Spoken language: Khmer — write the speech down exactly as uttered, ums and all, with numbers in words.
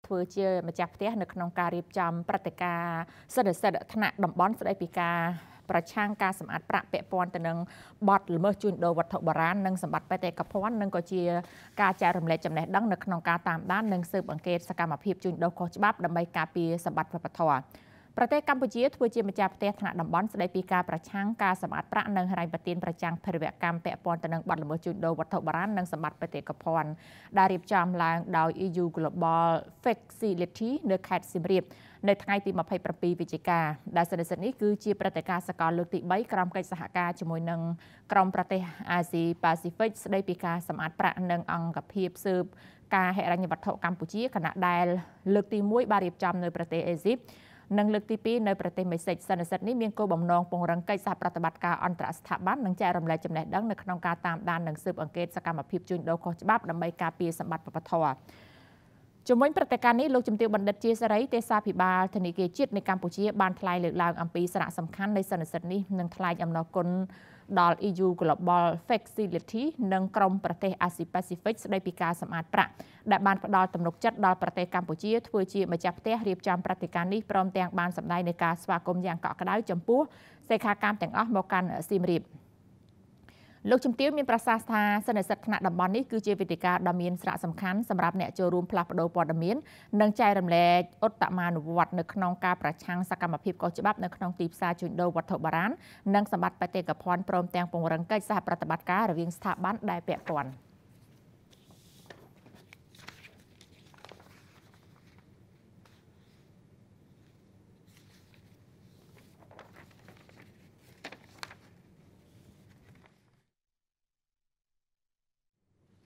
ធ្វើជាម្ចាស់ផ្ទះនៅក្នុងការរៀបចំព្រឹត្តិការណ៍សិទ្ធិសិទ្ធិថ្នាក់តំបន់ស្ដីពីការប្រឆាំងការសម្អាតប្រាក់ពាក់ព័ន្ធទៅនឹងបទល្មើសជួញដូរវត្ថុបុរាណនិងសម្បត្តិបេតិកភណ្ឌនិងក៏ជាការចែករំលែកចំណេះដឹងនៅក្នុងការតាមដាននិងស៊ើបអង្កេតសកម្មភាពជួញដូរខុសច្បាប់ដើម្បីការពារសម្បត្តិវប្បធម៌ប្រទេសកម្ពុជាធ្វើជាម្ចាស់ផ្ទះថ្នាក់តំបន់ស្ដីពីការប្រឆាំងការសម្អាតប្រាក់និងហិរញ្ញប្បទានប្រចាំងភេរវកម្មពាក់ព័ន្ធទៅនឹងបទល្មើសជួញដូរវត្ថុបុរាណនិងសម្បត្តិបេតិកភណ្ឌដែលរៀបចំឡើងដោយ e u Global Facility នៅខេត្តសៀមរាបនៅថ្ងៃទីម្ភៃប្រាំពីរវិច្ឆិកាដែលសន្និសីទនេះគឺជាព្រឹត្តិការណ៍សកលលើកទីបីក្រោមកិច្ចសហការជាមួយនឹងក្រុមប្រទេសអាស៊ីប៉ាស៊ីហ្វិកស្ដីពីការសម្អាតប្រាក់និងអង្គភាពស៊ើបការហិរញ្ញវត្ថុកម្ពុជាខណៈដែលលើកទីមួយបានរៀបចំនៅប្រទេសអេស៊ីបនិងលើកទីពីរនៅប្រទេសមេសិកសន្និសីទនេះមានគោលបំណងពង្រឹងកិច្ចសហប្រតិបត្តិការអន្តរស្ថាប័ននិងចែករំលែកចំណេះដឹងនៅក្នុងការតាមដាននិងស៊ើបអង្កេតសកម្មភាពជួញដូរខុសច្បាប់ដើម្បីការពារសម្បត្តិវប្បធម៌ជំវិញព្រឹត្តិការណ៍នេះលោកជំទាវបណ្ឌិតជាសេរីទេសាភិបាលធនាគារជាតិនៃកម្ពុជាបានថ្លែងលើកឡើងអំពីសារៈសំខាន់នៃសន្និសីទនេះនិងថ្លែងអំណរគុណដល់ e u Global Facility និងក្រុមប្រទេសអាស៊ីប៉ាស៊ីហ្វិកស្ដីពីការសម្អាតប្រាក់ដែលបានផ្ដល់ទំនុកចិត្តដល់ប្រទេសកម្ពុជាធ្វើជាម្ចាស់ផ្ទះរៀបចំព្រឹត្តិការណ៍នេះព្រមទាំងបានសម្ដែងនៃការស្វាគមន៍យ៉ាងកក់ក្ដៅចំពោះសេដ្ឋាកម្មទាំងអស់មកកាន់សៀមរាបលោកជំទាវមានប្រសាសន៍ថាសន្និសីទថ្នាក់តំបន់នេះគឺជាវេទិកាដ៏មានសារៈសំខាន់សម្រាប់អ្នកចូលរួមផ្លាស់ប្ដូរព័ត៌មាននិងចែករំលែកឧត្តមានុវត្តនៅក្នុងការប្រឆាំងសកម្មភាពខុសច្បាប់នៅក្នុងទីផ្សារជួញដូរវត្ថុបុរាណនិងសម្បត្តិបេតិកភណ្ឌព្រមទាំងពង្រឹងកិច្ចសហប្រតិបត្តិការរវាងស្ថាប័នដែលពាក់ព័ន្ធ